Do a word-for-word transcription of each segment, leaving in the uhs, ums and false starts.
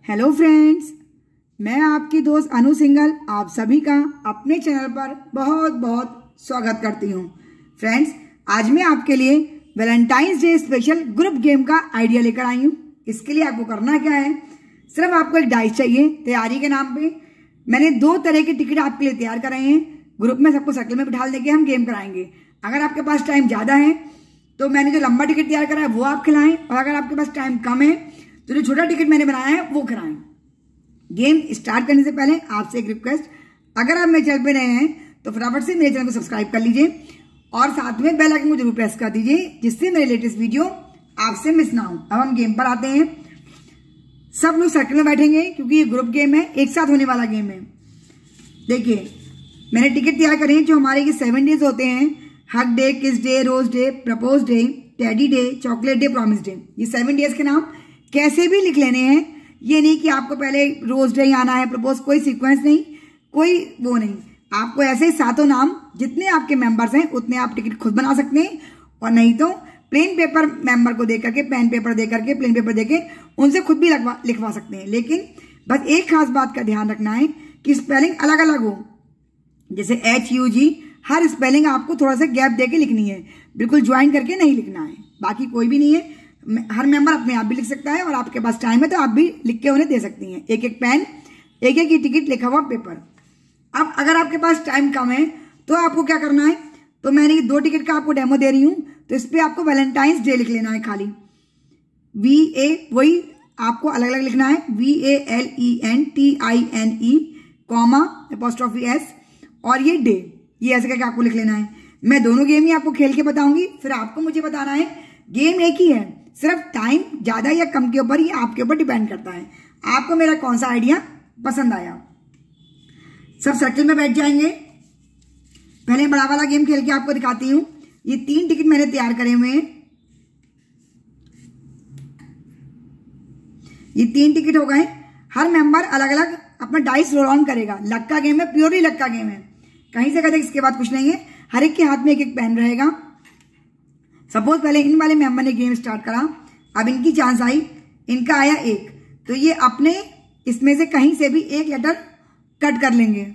Hello friends, मैं आपकी दोस्त अनु सिंघल आप सभी का अपने चैनल पर बहुत बहुत स्वागत करती हूँ। फ्रेंड्स, आज मैं आपके लिए Valentine's day special group game का आइडिया लेकर आई हूँ। इसके लिए आपको करना क्या है, सिर्फ आपको एक डाइस चाहिए। तैयारी के नाम पे मैंने दो तरह के टिकट आपके लिए तैयार कराए हैं। ग्रुप में सबको सर्कल में बिठा देके हम गेम कराएंगे। अगर आपके पास टाइम ज्यादा है तो मैंने जो लंबा टिकट तैयार करा है वो आप खिलाएं, और अगर आपके पास टाइम कम है तो जो छोटा टिकट मैंने बनाया है वो कराएं। गेम स्टार्ट करने से पहले आपसे एक रिक्वेस्ट, अगर आप मेरे चैनल पे नए हैं तो फटाफट से मेरे चैनल को सब्सक्राइब कर लीजिए और साथ में बेल आइकन को जरूर प्रेस कर दीजिए, जिससे मेरे लेटेस्ट वीडियो आपसे मिस ना हो। अब हम गेम पर आते हैं। सब लोग सर्कल में बैठेंगे क्योंकि ये ग्रुप गेम है, एक साथ होने वाला गेम है। देखिए, मैंने टिकट तैयार करे हैं जो हमारे ये सेवन डेज होते हैं। Hug day, kiss day, rose day, propose day, teddy day, chocolate day, promise day. ये सेवन डेज के नाम कैसे भी लिख लेने हैं। ये नहीं कि आपको पहले रोज डे आना है, प्रपोज, कोई सीक्वेंस नहीं, कोई वो नहीं। आपको ऐसे सातों नाम जितने आपके मेंबर्स हैं उतने आप टिकट खुद बना सकते हैं, और नहीं तो प्लेन पेपर मेंबर को दे करके, पेन पेपर दे करके, प्लेन पेपर देके उनसे खुद भी लगवा लिखवा सकते हैं। लेकिन बस एक खास बात का ध्यान रखना है कि स्पेलिंग अलग अलग हो। जैसे एच यू जी, हर स्पेलिंग आपको थोड़ा सा गैप देके लिखनी है, बिल्कुल ज्वाइन करके नहीं लिखना है। बाकी कोई भी नहीं है, हर मेंबर अपने आप भी लिख सकता है, और आपके पास टाइम है तो आप भी लिख के उन्हें दे सकती हैं। एक एक पेन, एक एक ही टिकट, लिखा हुआ पेपर। अब अगर आपके पास टाइम कम है तो आपको क्या करना है, तो मैंने दो टिकट का आपको डेमो दे रही हूं, तो इस पे आपको वैलेंटाइंस डे लिख लेना है खाली। वी ए, वही आपको अलग अलग लिखना है, V A L E N T I N E, comma, apostrophe S, और ये डे, ये ऐसे करके आपको लिख लेना है। मैं दोनों गेम ही आपको खेल के बताऊंगी, फिर आपको मुझे बताना है। गेम एक ही है, सिर्फ टाइम ज्यादा या कम के ऊपर ही आपके ऊपर डिपेंड करता है आपको मेरा कौन सा आइडिया पसंद आया। सब सर्कल में बैठ जाएंगे। पहले बड़ा वाला गेम खेल के आपको दिखाती हूं। ये तीन टिकट मैंने तैयार करे हुए हैं। ये तीन टिकट हो गए। हर मेंबर अलग अलग अपना डाइस रोल ऑन करेगा। लक का गेम है, प्योरली लक का गेम है, कहीं से कहीं इसके बाद कुछ नहीं है। हर एक के हाथ में एक एक पेन रहेगा। सपोज पहले इन वाले मेंबर ने गेम स्टार्ट करा, अब इनकी चांस आई, इनका आया एक, तो ये अपने इसमें से कहीं से भी एक लेटर कट कर लेंगे।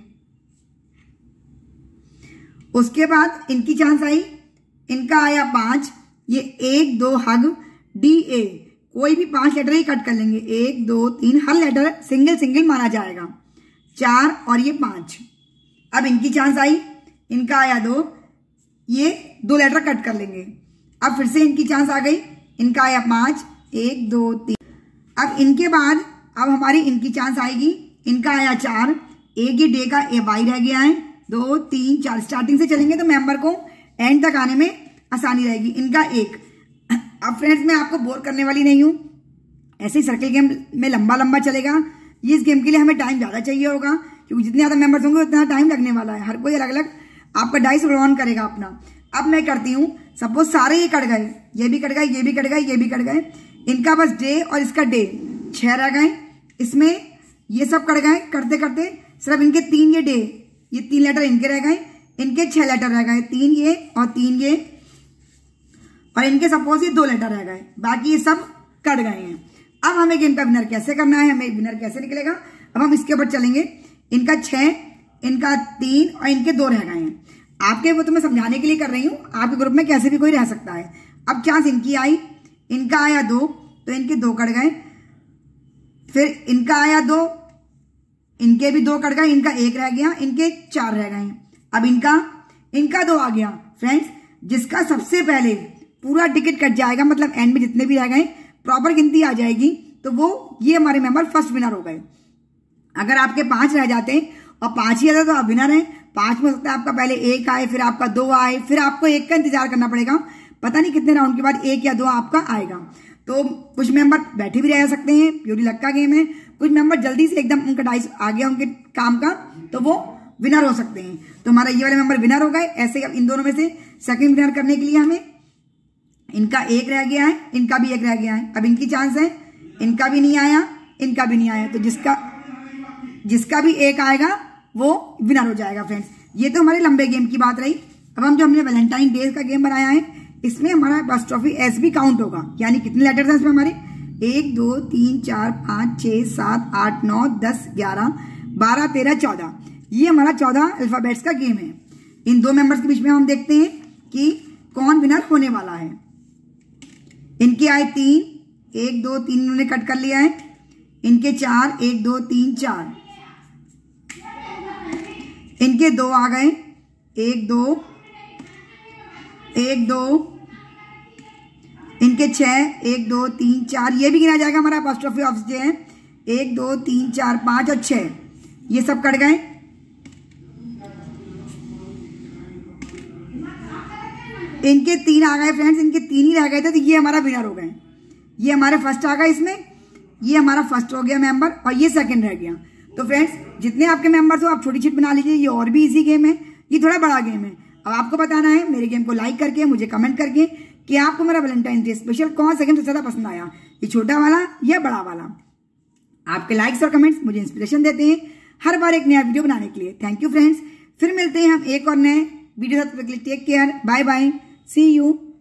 उसके बाद इनकी चांस आई, इनका आया पांच, ये एक, दो, हग, डी, ए, कोई भी पांच लेटर ही कट कर लेंगे। एक, दो, तीन, हर लेटर सिंगल सिंगल माना जाएगा। चार और ये पांच। अब इनकी चांस आई, इनका आया दो, ये दो लेटर कट कर लेंगे। अब फिर से इनकी चांस आ गई, इनका आया पांच, एक, दो, तीन। अब इनके बाद अब हमारी इनकी चांस आएगी, इनका आया चार, एक ये डे का ए वाई रह गया है, दो, तीन, चार। स्टार्टिंग से चलेंगे तो मेंबर को एंड तक आने में आसानी रहेगी। इनका एक। अब फ्रेंड्स, मैं आपको बोर करने वाली नहीं हूं, ऐसे ही सर्कल गेम में लंबा लंबा चलेगा। ये इस गेम के लिए हमें टाइम ज्यादा चाहिए होगा, क्योंकि जितने ज्यादा मेंबर्स होंगे उतना टाइम लगने वाला है। हर कोई अलग अलग आपका डाइस रोल ऑन करेगा अपना। अब मैं करती हूँ, सपोज सारे ये कट गए, ये भी कट गए, ये भी कट गए, ये भी कट गए। इनका बस डे और इसका डे छह रह गए। इसमें ये सब कट गए। करते करते सिर्फ इनके तीन ये डे, ये तीन लेटर इनके रह गए, इनके छह लेटर रह गए, तीन ये और तीन ये, और इनके सपोज ये दो लेटर रह गए, बाकी ये सब कट गए हैं। अब हमें गेम का विनर कैसे करना है, हमें विनर कैसे निकलेगा, अब हम इसके ऊपर चलेंगे। इनका छह, इनका तीन और इनके दो रह गए हैं। आपके वो तो मैं समझाने के लिए कर रही हूं, आपके ग्रुप में कैसे भी कोई रह सकता है। अब चांस इनकी आई, इनका आया दो, तो इनके दो कट गए। फिर इनका आया दो, इनके भी दो कट गए, इनका एक रह गया, इनके चार रह गए। अब इनका इनका दो आ गया। फ्रेंड्स, जिसका सबसे पहले पूरा टिकट कट जाएगा, मतलब एंड में जितने भी रह गए प्रॉपर गिनती आ जाएगी, तो वो ये हमारे मेंबर फर्स्ट विनर हो गए। अगर आपके पांच रह जाते और पांच ही रहते तो आप विनर हैं। पांच में हो सकता है आपका पहले एक आए, फिर आपका दो आए, फिर आपको एक का इंतजार करना पड़ेगा। पता नहीं कितने राउंड के बाद एक या दो आपका आएगा। तो कुछ मेंबर बैठे भी रह सकते हैं, प्योरली लक का गेम है। कुछ मेंबर जल्दी से एकदम उनका डाइस आ गया उनके काम का, तो वो विनर हो सकते हैं। तो हमारा ये वाले मेंबर विनर हो गए। ऐसे ही अब इन दोनों में से सेकंड विनर करने के लिए हमें, इनका एक रह गया है, इनका भी एक रह गया है। अब इनकी चांस है, इनका भी नहीं आया, इनका भी नहीं आया, तो जिसका जिसका भी एक आएगा वो विनर हो जाएगा। फ्रेंड्स, ये तो हमारे लंबे गेम की बात रही। अब हम जो हमने वैलेंटाइन डे का गेम बनाया है, इसमें हमारा एपोस्ट्रोफी एस भी काउंट होगा, यानी कितने लेटर्स हैं इसमें हमारे, एक दो तीन चार पाँच छः सात आठ नौ दस ग्यारह बारह तेरह चौदह, ये हमारा चौदह अल्फाबेट्स का गेम है। इन दो मेंबर्स के बीच में हम देखते हैं कि कौन विनर होने वाला है। इनके आए तीन, एक दो तीन इन्होंने कट कर लिया है। इनके चार, एक दो तीन चार। इनके दो आ गए, एक दो एक दो। इनके छह, एक दो तीन चार, ये भी गिना जाएगा हमारा अपोस्ट्रोफी ऑफ जे है। एक दो तीन चार पांच और छह, ये सब कट गए। इनके तीन आ गए फ्रेंड्स, इनके तीन ही रह गए थे, तो ये हमारा विनर हो गए। ये हमारे फर्स्ट आ गए इसमें, ये हमारा फर्स्ट हो गया मेंबर और ये सेकंड रह गया। तो फ्रेंड्स जितने आपके मेंबर्स हो आप छोटी छिट बना लीजिए, ये और भी इजी गेम है, ये थोड़ा बड़ा गेम है। अब आपको बताना है मेरे गेम को लाइक करके, मुझे कमेंट करके कि आपको मेरा वैलेंटाइन डे स्पेशल कौन सा गेम सबसे ज्यादा पसंद आया, ये छोटा वाला या बड़ा वाला। आपके लाइक्स और कमेंट्स मुझे इंस्पिरेशन देते हैं हर बार एक नया वीडियो बनाने के लिए। थैंक यू फ्रेंड्स, फिर मिलते हैं हम एक और नए वीडियो। तब तक के लिए take care, bye bye, see you.